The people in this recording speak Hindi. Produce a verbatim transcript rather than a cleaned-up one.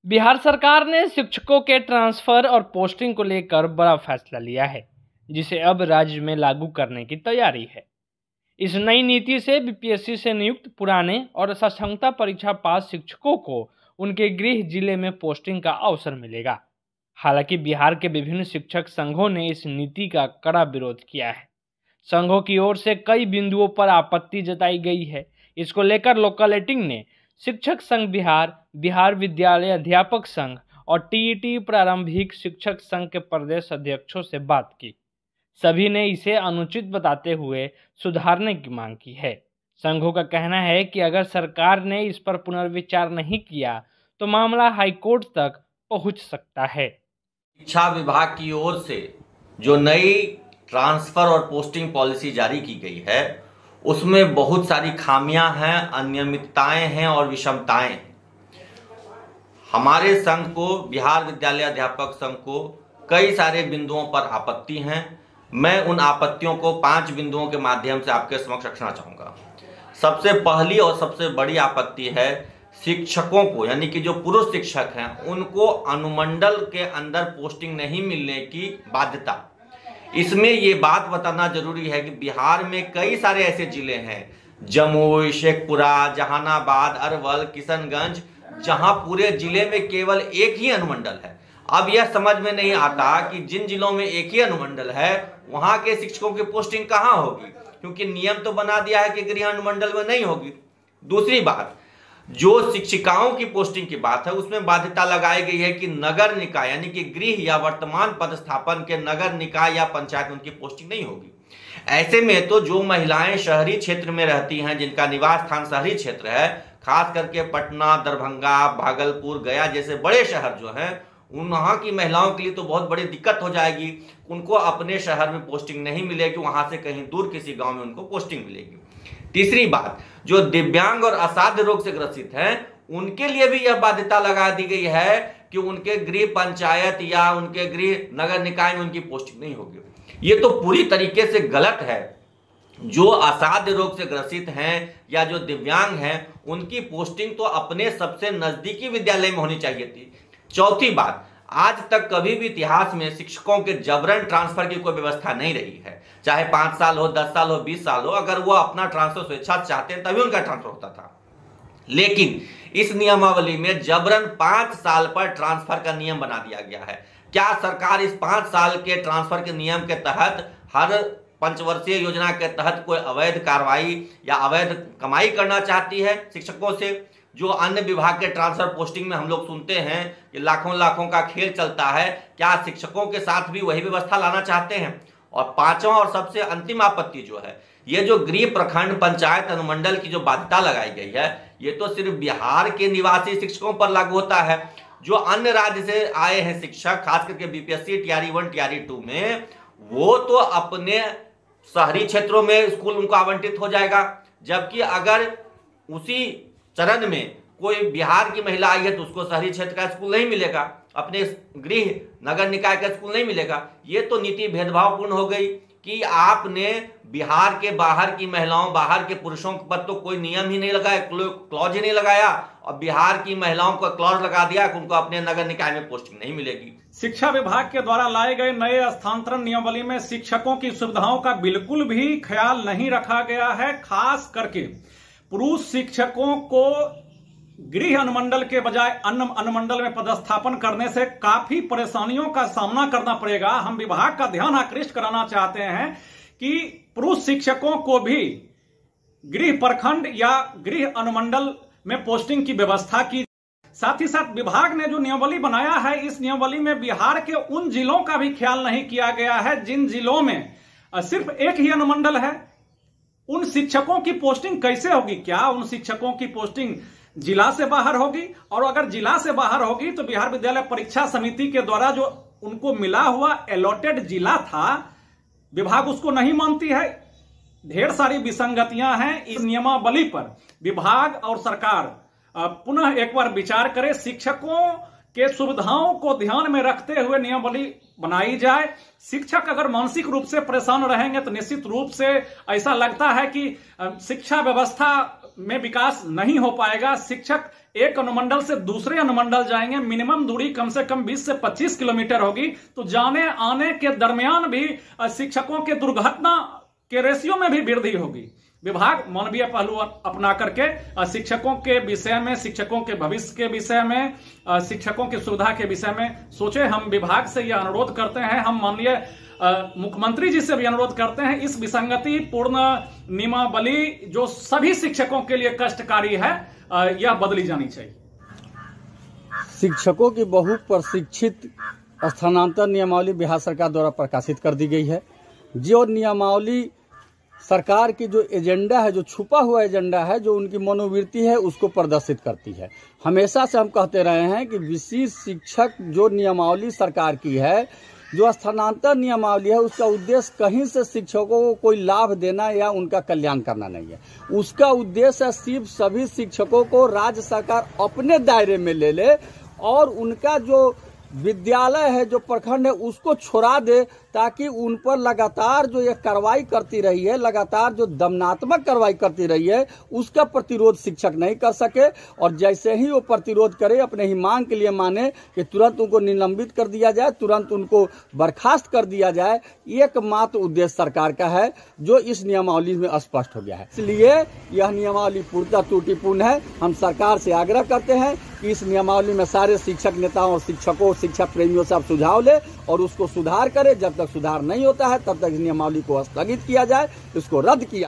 बिहार सरकार ने शिक्षकों के ट्रांसफर और पोस्टिंग को लेकर बड़ा फैसला लिया है, जिसे अब राज्य में लागू करने की तैयारी है। इस नई नीति से बीपीएससी से नियुक्त पुराने और सक्षमता परीक्षा पास शिक्षकों को उनके गृह जिले में पोस्टिंग का अवसर मिलेगा। हालांकि बिहार के विभिन्न शिक्षक संघों ने इस नीति का कड़ा विरोध किया है। संघों की ओर से कई बिंदुओं पर आपत्ति जताई गई है। इसको लेकर लोकल एटिंग ने शिक्षक संघ बिहार, बिहार विद्यालय अध्यापक संघ और टीईटी प्रारंभिक शिक्षक संघ के प्रदेश अध्यक्षों से बात की। सभी ने इसे अनुचित बताते हुए सुधारने की मांग की है। संघों का कहना है कि अगर सरकार ने इस पर पुनर्विचार नहीं किया तो मामला हाईकोर्ट तक पहुंच सकता है। शिक्षा विभाग की ओर से जो नई ट्रांसफर और पोस्टिंग पॉलिसी जारी की गई है, उसमें बहुत सारी खामियां हैं, अनियमितताएं हैं और विषमताएं हैं। हमारे संघ को, बिहार विद्यालय अध्यापक संघ को, कई सारे बिंदुओं पर आपत्ति हैं। मैं उन आपत्तियों को पांच बिंदुओं के माध्यम से आपके समक्ष रखना चाहूँगा। सबसे पहली और सबसे बड़ी आपत्ति है शिक्षकों को, यानी कि जो पुरुष शिक्षक हैं, उनको अनुमंडल के अंदर पोस्टिंग नहीं मिलने की बाध्यता। इसमें ये बात बताना जरूरी है कि बिहार में कई सारे ऐसे जिले हैं, जमुई, शेखपुरा, जहानाबाद, अरवल, किशनगंज, जहां पूरे जिले में केवल एक ही अनुमंडल है। अब यह समझ में नहीं आता कि जिन जिलों में एक ही अनुमंडल है वहां के शिक्षकों की पोस्टिंग कहां होगी, क्योंकि नियम तो बना दिया है कि गृह अनुमंडल में नहीं होगी। दूसरी बात, जो शिक्षिकाओं की पोस्टिंग की बात है, उसमें बाध्यता लगाई गई है कि नगर निकाय, यानी कि गृह या वर्तमान पदस्थापन के नगर निकाय या पंचायत में उनकी पोस्टिंग नहीं होगी। ऐसे में तो जो महिलाएं शहरी क्षेत्र में रहती हैं, जिनका निवास स्थान शहरी क्षेत्र है, खास करके पटना, दरभंगा, भागलपुर, गया जैसे बड़े शहर जो हैं, वहां की महिलाओं के लिए तो बहुत बड़ी दिक्कत हो जाएगी। उनको अपने शहर में पोस्टिंग नहीं मिलेगी, वहां से कहीं दूर किसी गांव में उनको पोस्टिंग मिलेगी। तीसरी बात, जो दिव्यांग और असाध्य रोग से ग्रसित हैं, उनके लिए भी यह बाध्यता लगा दी गई है कि उनके गृह पंचायत या उनके गृह नगर निकाय में उनकी पोस्टिंग नहीं होगी। ये तो पूरी तरीके से गलत है। जो असाध्य रोग से ग्रसित हैं या जो दिव्यांग हैं, उनकी पोस्टिंग तो अपने सबसे नजदीकी विद्यालय में होनी चाहिए थी। चौथी बात, आज तक कभी भी इतिहास में शिक्षकों के जबरन ट्रांसफर की कोई व्यवस्था नहीं रही है। चाहे पांच साल हो, दस साल हो, बीस साल हो, अगर वो अपना ट्रांसफर स्वेच्छा से चाहते हैं तभी उनका ट्रांसफर होता था। लेकिन इस नियमावली में जबरन पांच साल पर ट्रांसफर का नियम बना दिया गया है। क्या सरकार इस पांच साल के ट्रांसफर के नियम के तहत, हर पंचवर्षीय योजना के तहत कोई अवैध कार्रवाई या अवैध कमाई करना चाहती है शिक्षकों से? जो अन्य विभाग के ट्रांसफर पोस्टिंग में हम लोग सुनते हैं कि लाखों लाखों का खेल चलता है, क्या शिक्षकों के साथ भी वही व्यवस्था लाना चाहते हैं? और पांचवा और सबसे अंतिम आपत्ति जो है, ये जो गृह प्रखंड पंचायत अनुमंडल की जो बाध्यता लगाई गई है, ये तो सिर्फ बिहार के निवासी शिक्षकों पर लागू होता है। जो अन्य राज्य से आए हैं शिक्षक, खास करके BPSC TRE one TRE two में, वो तो अपने शहरी क्षेत्रों में स्कूल उनको आवंटित हो जाएगा। जबकि अगर उसी चरण में कोई बिहार की महिला आई है तो उसको शहरी क्षेत्र का स्कूल नहीं मिलेगा, अपने गृह नगर निकाय का स्कूल नहीं मिलेगा। ये तो नीति भेदभावपूर्ण हो गई कि आपने बिहार के बाहर की महिलाओं, बाहर के पुरुषों पर तो कोई नियम ही नहीं लगाया, क्लॉज ही नहीं लगाया, और बिहार की महिलाओं को क्लॉज लगा दिया कि उनको अपने नगर निकाय में पोस्टिंग नहीं मिलेगी। शिक्षा विभाग के द्वारा लाए गए नए स्थानांतरण नियमावली में शिक्षकों की सुविधाओं का बिल्कुल भी ख्याल नहीं रखा गया है। खास करके पुरुष शिक्षकों को गृह अनुमंडल के बजाय अन्य अनुमंडल में पदस्थापन करने से काफी परेशानियों का सामना करना पड़ेगा। हम विभाग का ध्यान आकृष्ट कराना चाहते हैं कि पुरुष शिक्षकों को भी गृह प्रखंड या गृह अनुमंडल में पोस्टिंग की व्यवस्था की। साथ ही साथ विभाग ने जो नियमावली बनाया है, इस नियमावली में बिहार के उन जिलों का भी ख्याल नहीं किया गया है जिन जिलों में सिर्फ एक ही अनुमंडल है। उन शिक्षकों की पोस्टिंग कैसे होगी? क्या उन शिक्षकों की पोस्टिंग जिला से बाहर होगी? और अगर जिला से बाहर होगी तो बिहार विद्यालय परीक्षा समिति के द्वारा जो उनको मिला हुआ अलॉटेड जिला था, विभाग उसको नहीं मानती है। ढेर सारी विसंगतियां हैं इस नियमावली पर। विभाग और सरकार पुनः एक बार विचार करे, शिक्षकों के सुविधाओं को ध्यान में रखते हुए नियमावली बनाई जाए। शिक्षक अगर मानसिक रूप से परेशान रहेंगे तो निश्चित रूप से ऐसा लगता है कि शिक्षा व्यवस्था में विकास नहीं हो पाएगा। शिक्षक एक अनुमंडल से दूसरे अनुमंडल जाएंगे, मिनिमम दूरी कम से कम बीस से पच्चीस किलोमीटर होगी, तो जाने आने के दरमियान भी शिक्षकों के दुर्घटना के रेशियो में भी वृद्धि होगी। विभाग मानवीय पहलू अपना करके शिक्षकों के विषय में, शिक्षकों के भविष्य के विषय में, शिक्षकों की सुविधा के विषय में सोचे। हम विभाग से यह अनुरोध करते हैं, हम माननीय मुख्यमंत्री जी से भी अनुरोध करते हैं, इस विसंगति पूर्ण नियमावली जो सभी शिक्षकों के लिए कष्टकारी है, यह बदली जानी चाहिए। शिक्षकों की बहु प्रशिक्षित स्थानांतरण नियमावली बिहार सरकार द्वारा प्रकाशित कर दी गई है। जो नियमावली सरकार की जो एजेंडा है, जो छुपा हुआ एजेंडा है, जो उनकी मनोवृत्ति है, उसको प्रदर्शित करती है। हमेशा से हम कहते रहे हैं कि विशिष्ट शिक्षक जो नियमावली सरकार की है, जो स्थानांतरण नियमावली है, उसका उद्देश्य कहीं से शिक्षकों को कोई लाभ देना या उनका कल्याण करना नहीं है। उसका उद्देश्य है सिर्फ सभी शिक्षकों को राज्य सरकार अपने दायरे में ले ले और उनका जो विद्यालय है, जो प्रखंड है, उसको छोड़ा दे, ताकि उन पर लगातार जो ये कार्रवाई करती रही है, लगातार जो दमनात्मक कार्रवाई करती रही है, उसका प्रतिरोध शिक्षक नहीं कर सके। और जैसे ही वो प्रतिरोध करे, अपने ही मांग के लिए माने कि तुरंत उनको निलंबित कर दिया जाए, तुरंत उनको बर्खास्त कर दिया जाए, एकमात्र उद्देश्य सरकार का है, जो इस नियमावली में स्पष्ट हो गया है। इसलिए यह नियमावली पूर्णतः त्रुटिपूर्ण है। हम सरकार से आग्रह करते हैं कि इस नियमावली में सारे शिक्षक नेताओं और शिक्षकों, शिक्षा प्रेमियों से आप सुझाव ले और उसको सुधार करें। जब तक सुधार नहीं होता है, तब तक इस नियमावली को स्थगित किया जाए, इसको रद्द किया